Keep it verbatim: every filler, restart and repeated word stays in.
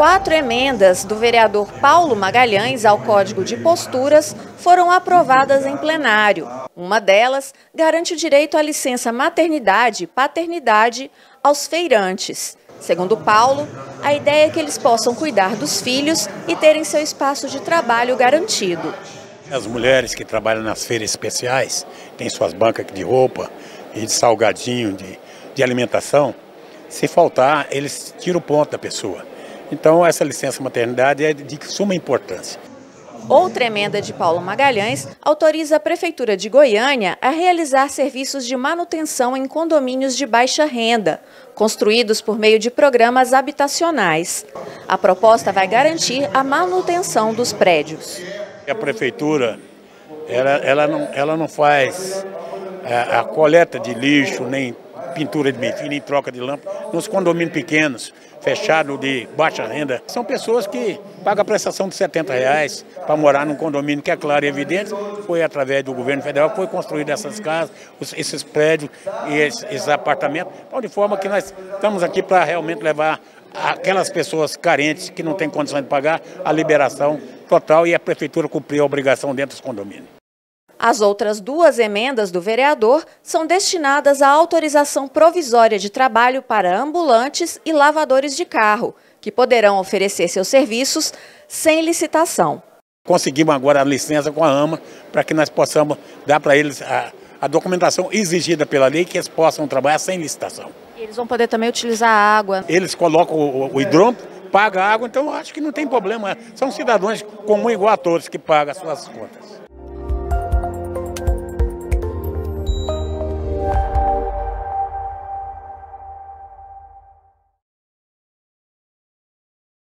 Quatro emendas do vereador Paulo Magalhães ao Código de Posturas foram aprovadas em plenário. Uma delas garante o direito à licença maternidade e paternidade aos feirantes. Segundo Paulo, a ideia é que eles possam cuidar dos filhos e terem seu espaço de trabalho garantido. As mulheres que trabalham nas feiras especiais, têm suas bancas de roupa e de salgadinho, de, de alimentação, se faltar, eles tiram o ponto da pessoa. Então, essa licença maternidade é de suma importância. Outra emenda de Paulo Magalhães autoriza a Prefeitura de Goiânia a realizar serviços de manutenção em condomínios de baixa renda, construídos por meio de programas habitacionais. A proposta vai garantir a manutenção dos prédios. A Prefeitura ela, ela, não, ela não faz a, a coleta de lixo, nem pintura de bem-fim, nem troca de lâmpada nos condomínios pequenos, fechados de baixa renda. São pessoas que pagam a prestação de setenta reais para morar num condomínio que é claro e evidente. Foi através do governo federal que foi construído essas casas, esses prédios e esses, esses apartamentos, de forma que nós estamos aqui para realmente levar aquelas pessoas carentes que não têm condição de pagar a liberação total e a Prefeitura cumprir a obrigação dentro dos condomínios. As outras duas emendas do vereador são destinadas à autorização provisória de trabalho para ambulantes e lavadores de carro, que poderão oferecer seus serviços sem licitação. Conseguimos agora a licença com a AMA para que nós possamos dar para eles a, a documentação exigida pela lei, que eles possam trabalhar sem licitação. E eles vão poder também utilizar a água. Eles colocam o, o hidrômetro, pagam a água, então eu acho que não tem problema. São cidadãos comuns igual a todos que pagam as suas contas.